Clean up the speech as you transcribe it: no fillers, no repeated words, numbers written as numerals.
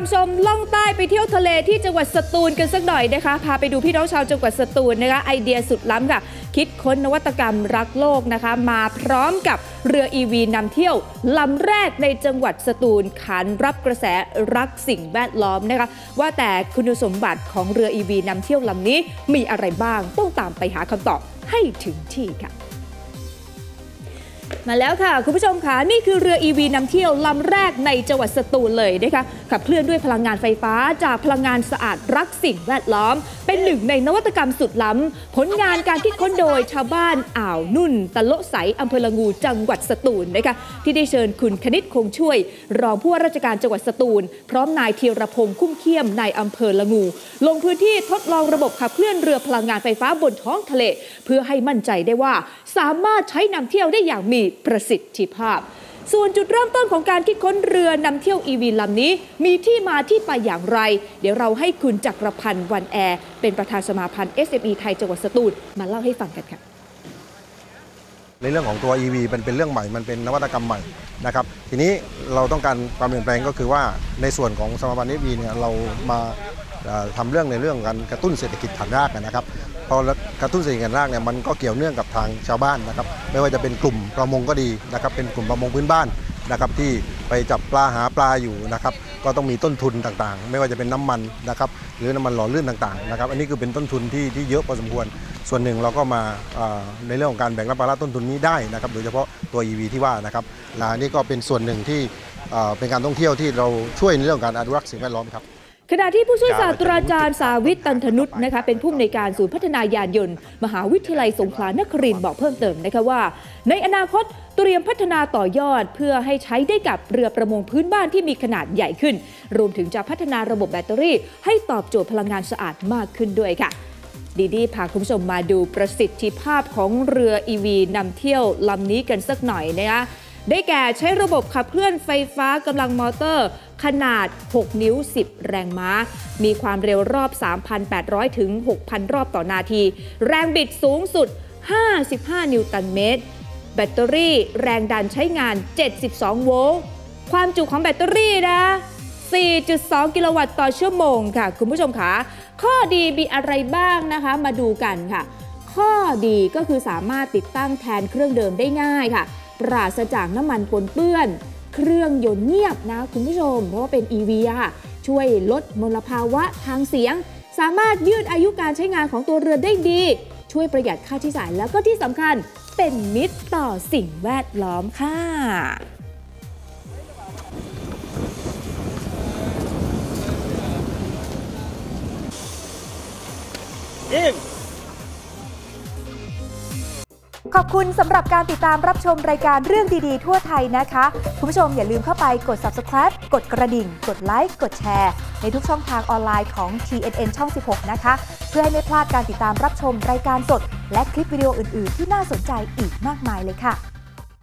ามชมล่องใต้ไปเที่ยวทะเลที่จังหวัดสตูลกันสักหน่อยนะคะพาไปดูพี่น้องชาวจังหวัดสตูลนะคะไอเดียสุดล้ำค่ะคิดค้นนวัตกรรมรักโลกนะคะมาพร้อมกับเรือ EV นำเที่ยวลำแรกในจังหวัดสตูลขานรับกระแสรักสิ่งแวดล้อมนะคะว่าแต่คุณสมบัติของเรือ EV นำเที่ยวลำนี้มีอะไรบ้างต้องตามไปหาคำตอบให้ถึงที่ค่ะมาแล้วค่ะคุณผู้ชมค่ะนี่คือเรือ EV นำเที่ยวลำแรกในจังหวัดสตูลเลยนะคะขับเคลื่อนด้วยพลังงานไฟฟ้าจากพลังงานสะอาดรักสิ่งแวดล้อมเป็นหนึ่งในนวัตกรรมสุดล้ำผลงานการคิดค้นโดยชาวบ้านอ่าวนุ่นตะโละใสอำเภอละงูจังหวัดสตูลนะคะที่ได้เชิญคุณคณิตคงช่วยรองผู้ว่าราชการจังหวัดสตูลพร้อมนายธีรพงษ์คุ้มเขี้ยมนายอำเภอละงูลงพื้นที่ทดลองระบบขับเคลื่อนเรือพลังงานไฟฟ้าบนท้องทะเลเพื่อให้มั่นใจได้ว่าสามารถใช้นำเที่ยวได้อย่างมีประสิทธิภาพส่วนจุดเริ่มต้นของการคิดค้นเรือนำเที่ยว EV ลำนี้มีที่มาที่ไปอย่างไรเดี๋ยวเราให้คุณจักรพันธ์วันแอร์เป็นประธานสมาพันธ์ SME ไทยจังหวัดสตูลมาเล่าให้ฟังกันค่ะในเรื่องของตัว EV มันเป็นเรื่องใหม่มันเป็นนวัตกรรมใหม่นะครับทีนี้เราต้องการความเปลี่ยนแปลงก็คือว่าในส่วนของสมาพันธ์ SME เนี่ยเรามาทำเรื่องในเรื่องการกระตุ้นเศรษฐกิจฐานรากนะครับพอกระตุ้นเศรษฐกิจฐานรากเนี่ยมันก็เกี่ยวเนื่องกับทางชาวบ้านนะครับไม่ว่าจะเป็นกลุ่มประมงก็ดีนะครับเป็นกลุ่มประมงพื้นบ้านนะครับที่ไปจับปลาหาปลาอยู่นะครับก็ต้องมีต้นทุนต่างๆไม่ว่าจะเป็นน้ำมันนะครับหรือน้ำมันหล่อลื่นต่างๆนะครับอันนี้คือเป็นต้นทุนที่เยอะพอสมควรส่วนหนึ่งเราก็มาในเรื่องของการแบ่งรับภาระต้นทุนนี้ได้นะครับโดยเฉพาะตัว EV ที่ว่านะครับนี่ก็เป็นส่วนหนึ่งที่เป็นการท่องเที่ยวที่เราช่วยในเรื่องการอนุรักษ์สิ่งแวดล้อมครับขณะที่ผู้ช่วยศาสตราจารย์สาวิตตันธนุชนะคะเป็นผู้อำนวยการศูนย์พัฒนายานยนต์มหาวิทยาลัยสงขลานครินทร์บอกเพิ่มเติมนะคะว่าในอนาคตเตรียมพัฒนาต่อยอดเพื่อให้ใช้ได้กับเรือประมงพื้นบ้านที่มีขนาดใหญ่ขึ้นรวมถึงจะพัฒนาระบบแบตเตอรี่ให้ตอบโจทย์พลังงานสะอาดมากขึ้นด้วยค่ะดีพาคุณผู้ชมมาดูประสิทธิภาพของเรือ EV นำเที่ยวลำนี้กันสักหน่อยนะคะได้แก่ใช้ระบบขับเคลื่อนไฟฟ้ากำลังมอเตอร์ขนาด6นิ้ว10แรงม้ามีความเร็วรอบ 3,800 ถึง 6,000 รอบต่อนาทีแรงบิดสูงสุด55นิวตันเมตรแบตเตอรี่แรงดันใช้งาน72โวลต์ความจุของแบตเตอรี่นะ 4.2 กิโลวัตต์ต่อชั่วโมงค่ะคุณผู้ชมคะข้อดีมีอะไรบ้างนะคะมาดูกันค่ะข้อดีก็คือสามารถติดตั้งแทนเครื่องเดิมได้ง่ายค่ะปราศจากน้ำมันปนเปื้อนเครื่องยนต์เงียบนะคุณผู้ชมเพราะว่าเป็น EV ค่ะช่วยลดมลภาวะทางเสียงสามารถยืดอายุการใช้งานของตัวเรือได้ดีช่วยประหยัดค่าใช้จ่ายแล้วก็ที่สำคัญเป็นมิตรต่อสิ่งแวดล้อมค่ะขอบคุณสำหรับการติดตามรับชมรายการเรื่องดีๆทั่วไทยนะคะคุณผู้ชมอย่าลืมเข้าไปกด Subscribe กดกระดิ่งกดไลค์กดแชร์ในทุกช่องทางออนไลน์ของ TNN ช่อง 16 นะคะเพื่อให้ไม่พลาดการติดตามรับชมรายการสดและคลิปวิดีโออื่นๆที่น่าสนใจอีกมากมายเลยค่ะ